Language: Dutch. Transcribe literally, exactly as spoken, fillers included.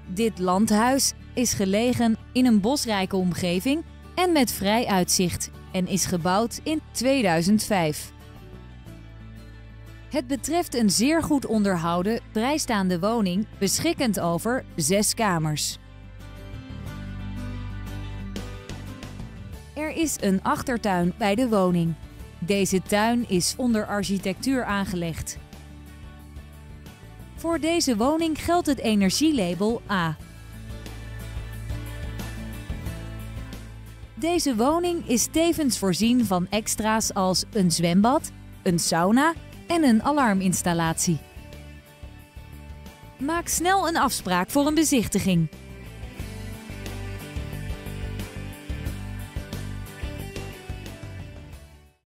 Dit landhuis is gelegen in een bosrijke omgeving en met vrij uitzicht en is gebouwd in tweeduizend vijf. Het betreft een zeer goed onderhouden, vrijstaande woning beschikkend over zes kamers. Er is een achtertuin bij de woning. Deze tuin is onder architectuur aangelegd. Voor deze woning geldt het energielabel A. Deze woning is tevens voorzien van extra's als een zwembad, een sauna en een alarminstallatie. Maak snel een afspraak voor een bezichtiging.